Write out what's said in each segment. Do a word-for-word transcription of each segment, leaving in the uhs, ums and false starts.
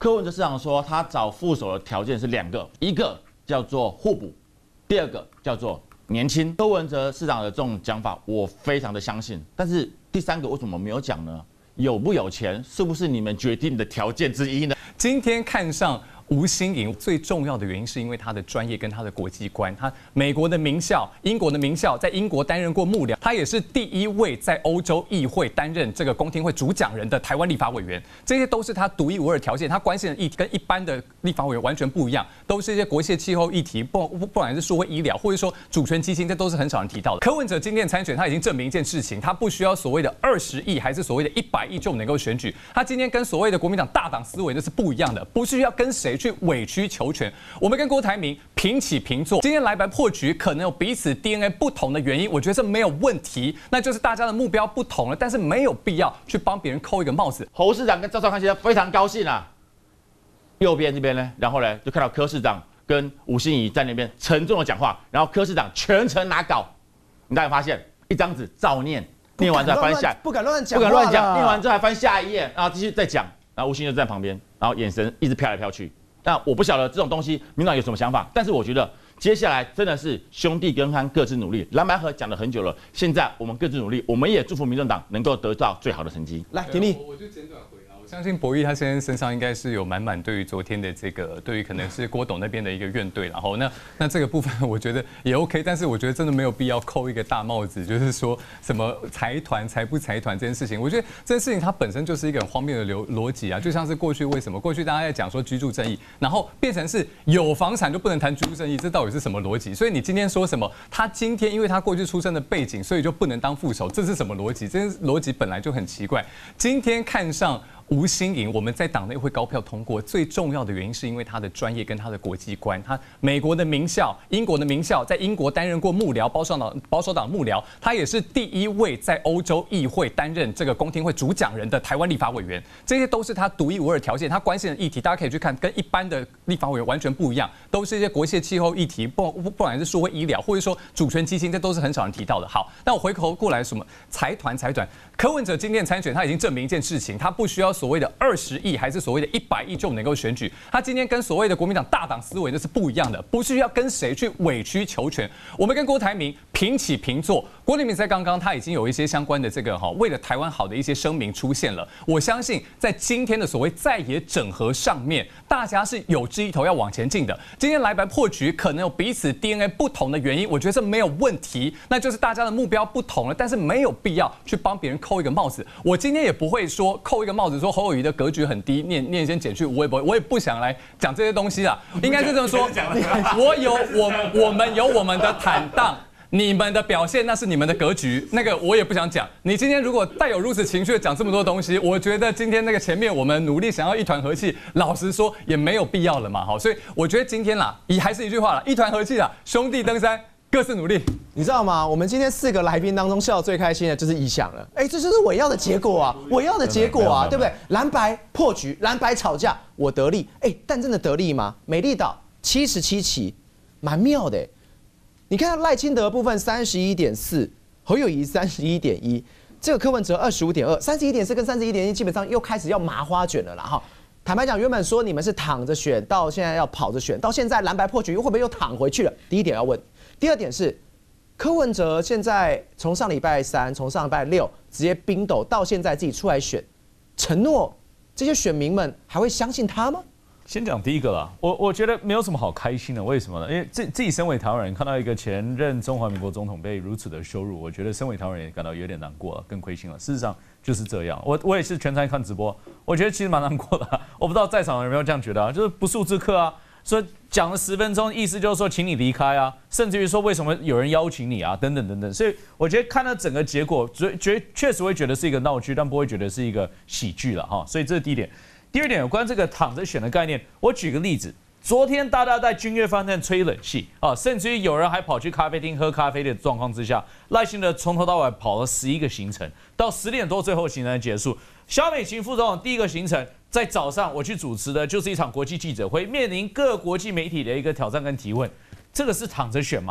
柯文哲市长说，他找副手的条件是两个，一个叫做互补，第二个叫做年轻。柯文哲市长的这种讲法，我非常的相信。但是第三个为什么没有讲呢？有不有钱，是不是你们决定的条件之一呢？ 今天看上吴欣颖最重要的原因是因为他的专业跟他的国际观，他美国的名校、英国的名校，在英国担任过幕僚，他也是第一位在欧洲议会担任这个公听会主讲人的台湾立法委员，这些都是他独一无二的条件。他关心的议题跟一般的立法委员完全不一样，都是一些国际气候议题，不不不管是数位医疗，或者说主权基金，这都是很少人提到的。柯文哲今天参选，他已经证明一件事情，他不需要所谓的二十亿还是所谓的一百亿就能够选举，他今天跟所谓的国民党大党思维那是不一样的，不是要跟谁去委曲求全，我们跟郭台铭平起平坐。今天蓝白破局可能有彼此 D N A 不同的原因，我觉得这没有问题，那就是大家的目标不同了，但是没有必要去帮别人扣一个帽子。 侯市长跟赵少康先生非常高兴啊，右边这边呢，然后呢就看到柯市长跟吴欣怡在那边沉重的讲话，然后柯市长全程拿稿，你大家发现一张纸照念，念完之后翻下， 不敢乱讲， 不敢乱讲，念完之后还翻下一页，然后继续再讲。然后吴欣怡就在旁边，然后眼神一直飘来飘去。那我不晓得这种东西民进党有什么想法，但是我觉得接下来真的是兄弟跟他各自努力。蓝白合讲了很久了，现在我们各自努力，我们也祝福民进党能够得到最好的成绩。 来，婷婷， 我就简短回答。我相信博弈他现在身上应该是有满满对于昨天的这个，对于可能是郭董那边的一个怨怼，然后那那这个部分我觉得也 OK， 但是我觉得真的没有必要扣一个大帽子，就是说什么财团财不财团这件事情，我觉得这件事情它本身就是一个很荒谬的逻逻辑啊，就像是过去为什么过去大家在讲说居住正义，然后变成是有房产就不能谈居住正义，这到底是什么逻辑？所以你今天说什么他今天因为他过去出生的背景，所以就不能当副手，这是什么逻辑？这逻辑本来就很奇怪。今天看上吴欣颖，我们在党内会高票通过，最重要的原因是因为他的专业跟他的国际观。他美国的名校、英国的名校，在英国担任过幕僚，保守党保守党幕僚，他也是第一位在欧洲议会担任这个公听会主讲人的台湾立法委员，这些都是他独一无二的条件。他关心的议题，大家可以去看，跟一般的立法委员完全不一样，都是一些国际气候议题，不不不管是数位医疗，或者说主权基金，这都是很少人提到的。好，那我回头过来，什么财团财团？柯文哲今天参选，他已经证明一件事情，他不需要所谓的二十亿还是所谓的一百亿就能够选举，他今天跟所谓的国民党大党思维那是不一样的，不是要跟谁去委曲求全，我们跟郭台铭平起平坐。郭台铭在刚刚他已经有一些相关的这个哈，为了台湾好的一些声明出现了。我相信在今天的所谓在野整合上面，大家是有志一头要往前进的。今天蓝白破局可能有彼此 D N A 不同的原因，我觉得这没有问题，那就是大家的目标不同了，但是没有必要去帮别人扣一个帽子。我今天也不会说扣一个帽子，说侯友宜的格局很低，念念先减去，我也不我也不想来讲这些东西啦。应该是这么说，我有我我们有我们的坦荡。你们的表现那是你们的格局，那个我也不想讲。你今天如果带有如此情绪的讲这么多东西，我觉得今天那个前面我们努力想要一团和气，老实说也没有必要了嘛。好，所以我觉得今天啦，以还是一句话啦，一团和气啦，兄弟登山，各自努力。 你知道吗？我们今天四个来宾当中笑得最开心的就是一翔了。哎，这就是我要的结果啊，我要的结果啊，对不对？蓝白破局，蓝白吵架，我得利。哎，但真的得利吗？美丽岛七十七期，蛮妙的。你看赖清德的部分三十一点四，侯友宜三十一点一，这个柯文哲二十五点二，三十一点四跟三十一点一基本上又开始要麻花卷了啦哈。坦白讲，原本说你们是躺着选，到现在要跑着选，到现在蓝白破局会不会又躺回去了？第一点要问，第二点是柯文哲现在从上礼拜三，从上礼拜六直接冰斗到现在自己出来选，承诺这些选民们还会相信他吗？ 先讲第一个啦，我我觉得没有什么好开心的，为什么呢？因为自自己身为台湾人，看到一个前任中华民国总统被如此的羞辱，我觉得身为台湾人也感到有点难过了，更亏心了。事实上就是这样，我我也是全程看直播，我觉得其实蛮难过的、啊。我不知道在场有没有这样觉得啊？就是不速之客啊，说讲了十分钟，意思就是说请你离开啊，甚至于说为什么有人邀请你啊，等等等等。所以我觉得看到整个结果，觉确实会觉得是一个闹剧，但不会觉得是一个喜剧了哈。所以这是第一点。第二点，有关这个躺着选的概念，我举个例子，昨天大家在君悦饭店吹冷气啊，甚至于有人还跑去咖啡厅喝咖啡的状况之下，赖清德从头到尾跑了十一个行程，到十点多最后行程结束。萧美琴副总统第一个行程在早上我去主持的就是一场国际记者会，面临各国际媒体的一个挑战跟提问，这个是躺着选吗？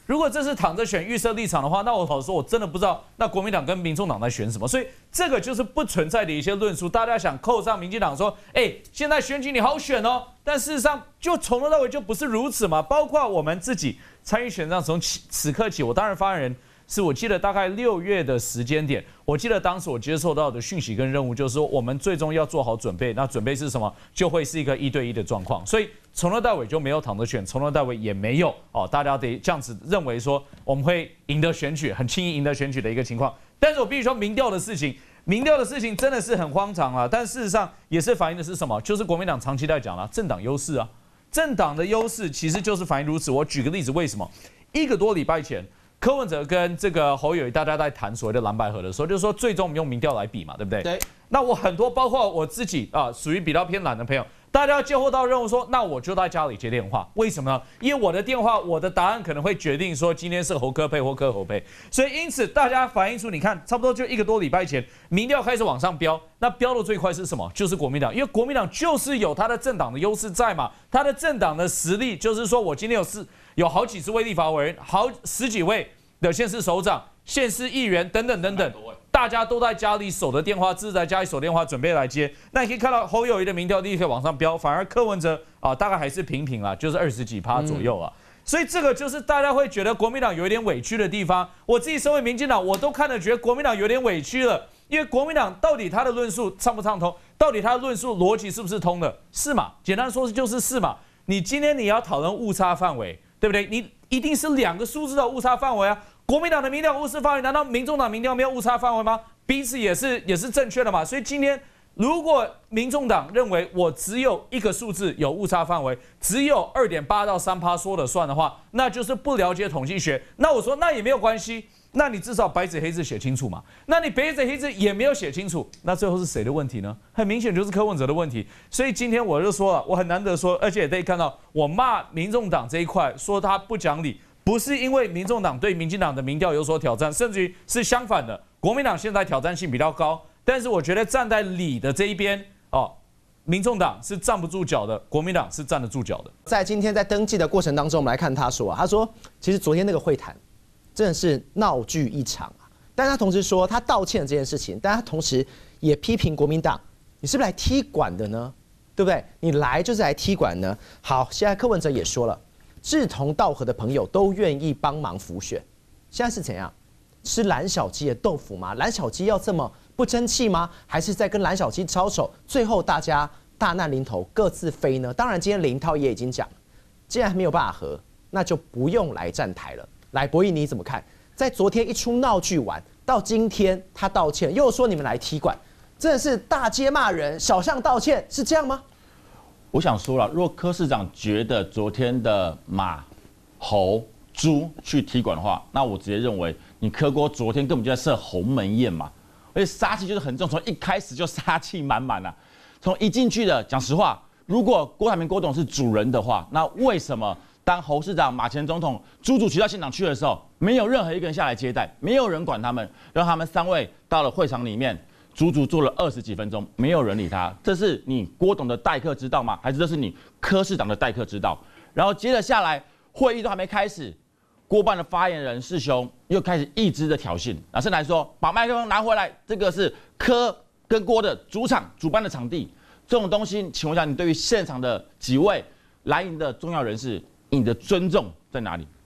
如果这是躺着选预设立场的话，那我老实说，我真的不知道那国民党跟民众党在选什么。所以这个就是不存在的一些论述，大家想扣上民进党说，哎，现在选举你好选哦，但事实上就从头到尾就不是如此嘛。包括我们自己参与选战，从此刻起，我当然发言人。是我记得大概六月的时间点，我记得当时我接受到的讯息跟任务就是说，我们最终要做好准备。那准备是什么？就会是一个一对一的状况。所以从头到尾就没有躺着选，从头到尾也没有哦，大家得这样子认为说我们会赢得选举，很轻易赢得选举的一个情况。但是我必须说，民调的事情，民调的事情真的是很荒唐啊。但事实上也是反映的是什么？就是国民党长期在讲了政党优势啊，政党的优势其实就是反映如此。我举个例子，为什么？一个多礼拜前。柯文哲跟这个侯友宜，大家在谈所谓的蓝白合的时候，就是说最终我们用民调来比嘛，对不对？ 对。 那我很多，包括我自己啊，属于比较偏蓝的朋友，大家接获到任务说，那我就在家里接电话，为什么呢？因为我的电话，我的答案可能会决定说今天是侯柯配或柯侯配，所以因此大家反映出，你看，差不多就一个多礼拜前，民调开始往上飙，那飙的最快是什么？就是国民党，因为国民党就是有他的政党的优势在嘛，他的政党的实力，就是说我今天有四。有好几十位立法委员，好十几位的县市首长、县市议员等等等等，大家都在家里守着电话，自己在家里守电话，准备来接。那你可以看到侯友宜的民调立刻往上飙，反而柯文哲啊，大概还是平平啦，就是二十几趴左右啊。嗯、所以这个就是大家会觉得国民党有一点委屈的地方。我自己身为民进党，我都看了觉得国民党有点委屈了，因为国民党到底他的论述畅不畅通，到底他的论述逻辑是不是通的？是嘛？简单说就是是嘛。你今天你要讨论误差范围。对不对？你一定是两个数字的误差范围啊！国民党的民调误差范围，难道民众党民调没有误差范围吗？彼此也是也是正确的嘛。所以今天如果民众党认为我只有一个数字有误差范围，只有二点八到三趴说了算的话，那就是不了解统计学。那我说那也没有关系。那你至少白纸黑字写清楚嘛？那你白纸黑字也没有写清楚，那最后是谁的问题呢？很明显就是柯文哲的问题。所以今天我就说了，我很难得说，而且也可以看到，我骂民众党这一块，说他不讲理，不是因为民众党对民进党的民调有所挑战，甚至于是相反的，国民党现在挑战性比较高，但是我觉得站在理的这一边哦。民众党是站不住脚的，国民党是站得住脚的。 在今天在登记的过程当中，我们来看他说，他说其实昨天那个会谈。真的是闹剧一场啊！但他同时说他道歉这件事情，但他同时也批评国民党，你是不是来踢馆的呢？对不对？你来就是来踢馆呢。好，现在柯文哲也说了，志同道合的朋友都愿意帮忙辅选，现在是怎样？吃蓝小鸡的豆腐吗？蓝小鸡要这么不争气吗？还是在跟蓝小鸡操守，最后大家大难临头各自飞呢？当然，今天林涛也已经讲，既然没有办法和，那就不用来站台了。来，博弈你怎么看？在昨天一出闹剧完，到今天他道歉，又说你们来踢馆，真的是大街骂人，小巷道歉，是这样吗？ 我想说了，如果柯市长觉得昨天的马、猴、猪去踢馆的话，那我直接认为你柯郭昨天根本就在设鸿门宴嘛，而且杀气就是很重，从一开始就杀气满满啊。从一进去的，讲实话，如果郭台铭郭董是主人的话，那为什么？当侯市长、马前总统、朱主席到现场去的时候，没有任何一个人下来接待，没有人管他们，让他们三位到了会场里面，足足坐了二十几分钟，没有人理他。这是你郭董的待客之道吗？还是这是你柯市长的待客之道？然后接着下来，会议都还没开始，郭办的发言人世雄又开始一直的挑衅，啊，甚至来说把麦克风拿回来，这个是柯跟郭的主场、主办的场地，这种东西，请问一下，你对于现场的几位蓝营的重要人士？你的尊重在哪里？